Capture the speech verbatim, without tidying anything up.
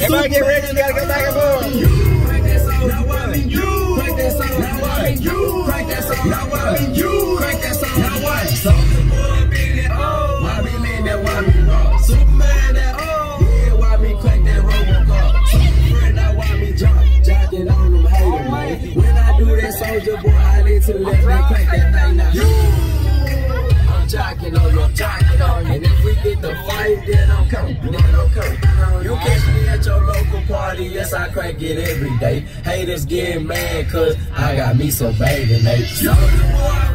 Everybody get ready, you gotta go back and forth. You crank that song, now I mean you. Crank that song, now I mean you. Crank that song, now I mean you. Crank that song, now I mean Soulja Boy, Billy O. Why me lean that, why me rock? Superman that O. Yeah, why me crank that Robocop? Superfriend, now why me jump? Jocking on them haters, man. When I do that Soulja Boy, I need to let me crank that thing now. You. Jocking on your jocking on, and if we get the fight, then I'm coming, then I'm coming. You catch me at your local party, yes I crank it every day. Haters getting mad cause I got me some baby, mate. Soulja Boy.